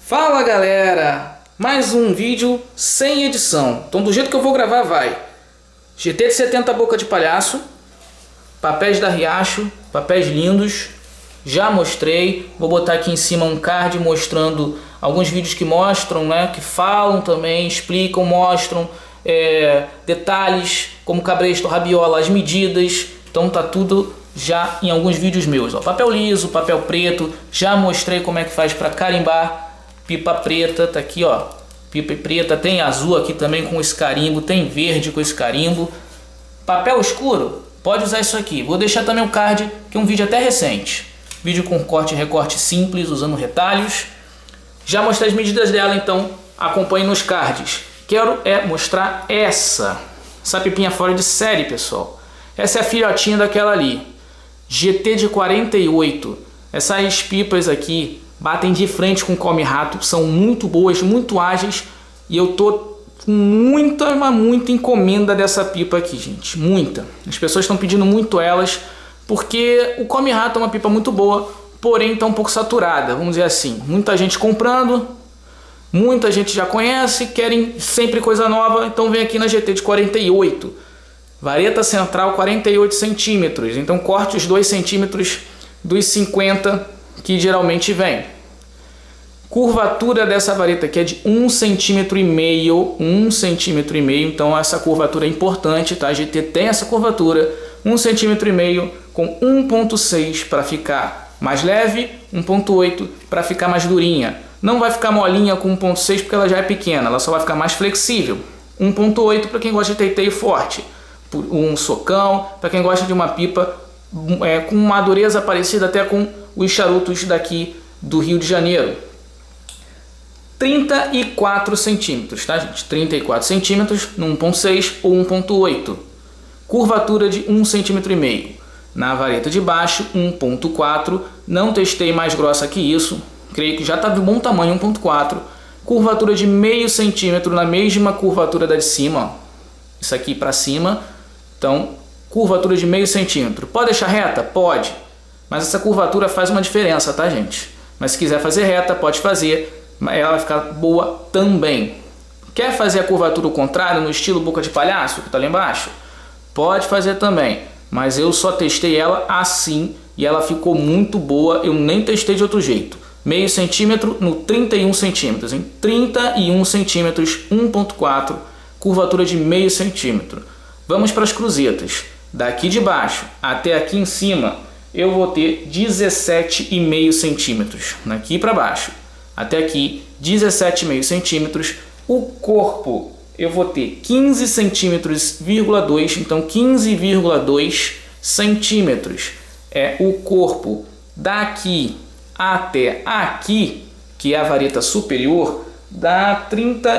Fala galera, mais um vídeo sem edição, então do jeito que eu vou gravar vai. GT de 70 boca de palhaço, papéis da Riacho, papéis lindos, já mostrei. Vou botar aqui em cima um card mostrando alguns vídeos que mostram, né, que falam também, explicam, mostram detalhes como cabresto, rabiola, as medidas. Então tá tudo já em alguns vídeos meus, ó. Papel liso, papel preto, já mostrei como é que faz para carimbar. Pipa preta, tá aqui ó, pipa preta, tem azul aqui também com esse carimbo, tem verde com esse carimbo. Papel escuro, pode usar isso aqui. Vou deixar também o card, que é um vídeo até recente. Vídeo com corte e recorte simples, usando retalhos. Já mostrei as medidas dela, então acompanhe nos cards. Quero mostrar essa pipinha fora de série, pessoal. Essa é a filhotinha daquela ali, GT de 48. Essas pipas aqui batem de frente com o Come Rato, são muito boas, muito ágeis, e eu tô com muita encomenda dessa pipa aqui, gente, muita. As pessoas estão pedindo muito elas, porque o Come Rato é uma pipa muito boa, porém está um pouco saturada, vamos dizer assim. Muita gente comprando, muita gente já conhece, querem sempre coisa nova, então vem aqui na GT de 48. Vareta central 48 centímetros, então corte os 2 centímetros dos 50 que geralmente vem. Curvatura dessa vareta aqui é de 1,5 cm, 1,5 cm, então essa curvatura é importante, tá? A GT tem essa curvatura, 1,5 cm com 1,6 para ficar mais leve, 1,8 para ficar mais durinha. Não vai ficar molinha com 1,6 porque ela já é pequena, ela só vai ficar mais flexível. 1,8 para quem gosta de teiteio forte, um socão, para quem gosta de uma pipa com uma dureza parecida até com os charutos daqui do Rio de Janeiro. 34 centímetros, tá gente? 34 centímetros no 1.6 ou 1.8. Curvatura de 1,5 cm. Na vareta de baixo, 1.4. Não testei mais grossa que isso. Creio que já está de bom tamanho, 1.4. Curvatura de meio centímetro na mesma curvatura da de cima. Ó. Isso aqui para cima. Então, curvatura de meio centímetro. Pode deixar reta? Pode. Mas essa curvatura faz uma diferença, tá gente? Mas se quiser fazer reta, pode fazer. Ela vai ficar boa também. Quer fazer a curvatura ao contrário, no estilo boca de palhaço, que tá lá embaixo? Pode fazer também. Mas eu só testei ela assim e ela ficou muito boa. Eu nem testei de outro jeito. Meio centímetro no 31 centímetros. Em 31 centímetros, 1.4. Curvatura de meio centímetro. Vamos para as cruzetas. Daqui de baixo até aqui em cima, eu vou ter 17,5 centímetros. Daqui para baixo até aqui, 17,5 centímetros. O corpo eu vou ter 15 centímetros, então 15,2 centímetros é o corpo. Daqui até aqui, que é a vareta superior, dá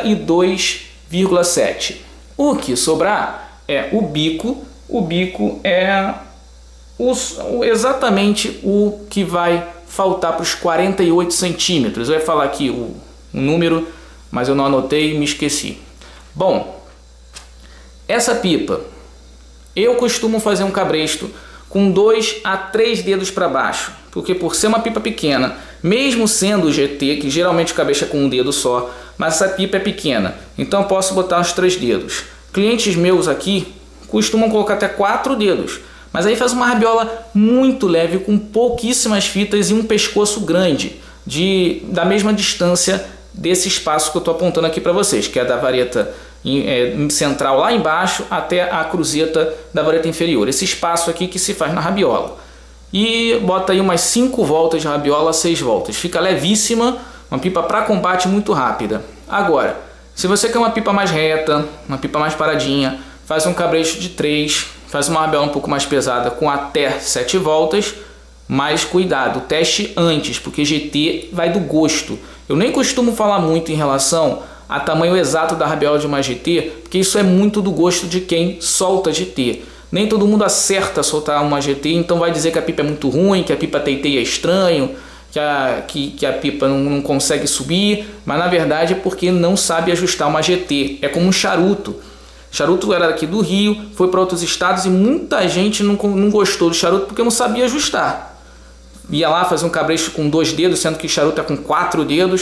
32,7. O que sobrar é o bico. O bico é exatamente o que vai faltar para os 48 centímetros. Eu ia falar aqui o número, mas eu não anotei e me esqueci. Bom, essa pipa, eu costumo fazer um cabresto com 2 a 3 dedos para baixo, porque por ser uma pipa pequena, mesmo sendo o GT, que geralmente o cabresto é com um dedo só, mas essa pipa é pequena, então eu posso botar uns 3 dedos. Clientes meus aqui costumam colocar até 4 dedos, mas aí faz uma rabiola muito leve, com pouquíssimas fitas e um pescoço grande, da mesma distância desse espaço que eu estou apontando aqui para vocês, que é da vareta central lá embaixo até a cruzeta da vareta inferior. Esse espaço aqui que se faz na rabiola. E bota aí umas 5 voltas de rabiola, 6 voltas. Fica levíssima, uma pipa para combate muito rápida. Agora, se você quer uma pipa mais reta, uma pipa mais paradinha, faz um cabresto de 3, faz uma rabiola um pouco mais pesada com até 7 voltas, mas cuidado, teste antes, porque GT vai do gosto. Eu nem costumo falar muito em relação a tamanho exato da rabiola de uma GT, porque isso é muito do gosto de quem solta GT. Nem todo mundo acerta soltar uma GT, então vai dizer que a pipa é muito ruim, que a pipa teiteia estranho, que a pipa não consegue subir, mas na verdade é porque não sabe ajustar uma GT. É como um charuto. Charuto era aqui do Rio, foi para outros estados e muita gente não gostou do charuto porque não sabia ajustar. Ia lá fazer um cabresto com 2 dedos, sendo que charuto é com 4 dedos,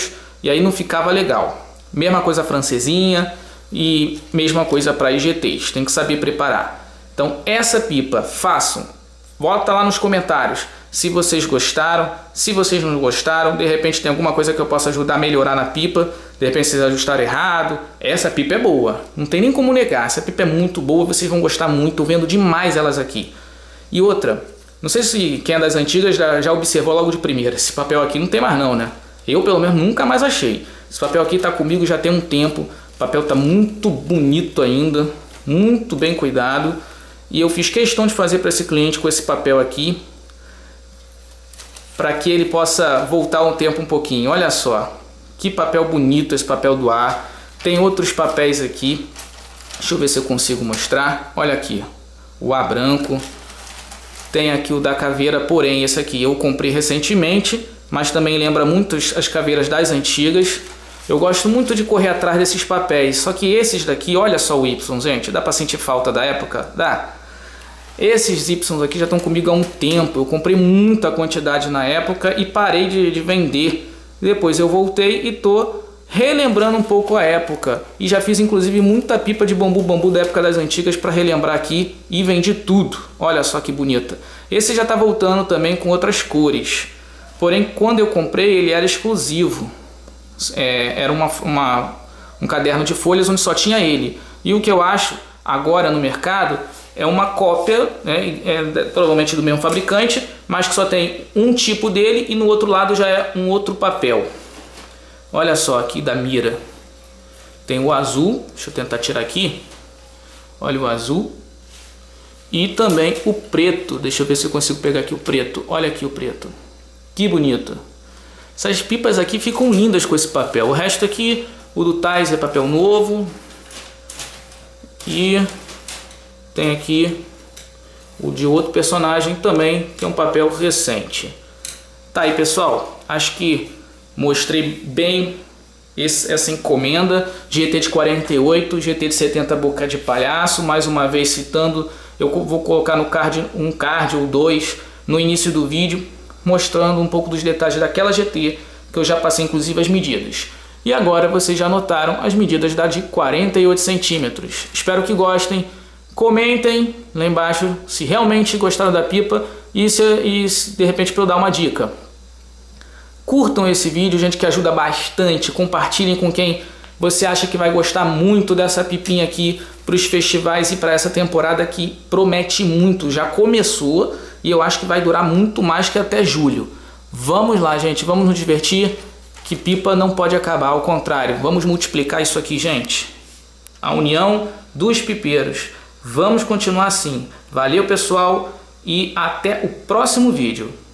e aí não ficava legal. Mesma coisa a francesinha e mesma coisa para IGTs, tem que saber preparar. Então essa pipa, façam, bota lá nos comentários se vocês gostaram, se vocês não gostaram, de repente tem alguma coisa que eu possa ajudar a melhorar na pipa, de repente vocês ajustaram errado. Essa pipa é boa, não tem nem como negar, essa pipa é muito boa, vocês vão gostar muito, tô vendo demais elas aqui. E outra, não sei se quem é das antigas já observou logo de primeira, esse papel aqui não tem mais não, né? Eu pelo menos nunca mais achei. Esse papel aqui tá comigo já tem um tempo, o papel tá muito bonito ainda, muito bem cuidado. E eu fiz questão de fazer para esse cliente com esse papel aqui, para que ele possa voltar um tempo um pouquinho. Olha só, que papel bonito esse papel do ar. Tem outros papéis aqui, deixa eu ver se eu consigo mostrar. Olha aqui, o ar branco. Tem aqui o da caveira, porém esse aqui eu comprei recentemente, mas também lembra muito as caveiras das antigas. Eu gosto muito de correr atrás desses papéis, só que esses daqui, olha só o Y, gente, dá para sentir falta da época? Dá. Esses Y aqui já estão comigo há um tempo, eu comprei muita quantidade na época e parei de vender. Depois eu voltei e tô relembrando um pouco a época. E já fiz inclusive muita pipa de bambu da época das antigas para relembrar aqui e vendi tudo. Olha só que bonita. Esse já está voltando também com outras cores. Porém, quando eu comprei ele era exclusivo. Era um caderno de folhas onde só tinha ele. E o que eu acho agora no mercado é uma cópia, né, provavelmente do mesmo fabricante, mas que só tem um tipo dele e no outro lado já é um outro papel. Olha só aqui da mira. Tem o azul, deixa eu tentar tirar aqui. Olha o azul. E também o preto. Deixa eu ver se eu consigo pegar aqui o preto. Olha aqui o preto. Que bonito. Essas pipas aqui ficam lindas com esse papel. O resto aqui, o do Tais é papel novo. E tem aqui o de outro personagem também, que é um papel recente. Tá aí, pessoal. Acho que mostrei bem essa encomenda. GT de 48, GT de 70 boca de palhaço. Mais uma vez citando, eu vou colocar no card, um card ou dois no início do vídeo, mostrando um pouco dos detalhes daquela GT, que eu já passei inclusive as medidas. E agora vocês já notaram as medidas da de 48 centímetros. Espero que gostem. Comentem lá embaixo se realmente gostaram da pipa e se de repente para eu dar uma dica. Curtam esse vídeo, gente, que ajuda bastante. Compartilhem com quem você acha que vai gostar muito dessa pipinha aqui para os festivais e para essa temporada que promete muito. Já começou e eu acho que vai durar muito mais que até julho. Vamos lá, gente, vamos nos divertir, que pipa não pode acabar, ao contrário. Vamos multiplicar isso aqui, gente. A união dos pipeiros. Vamos continuar assim. Valeu, pessoal, e até o próximo vídeo.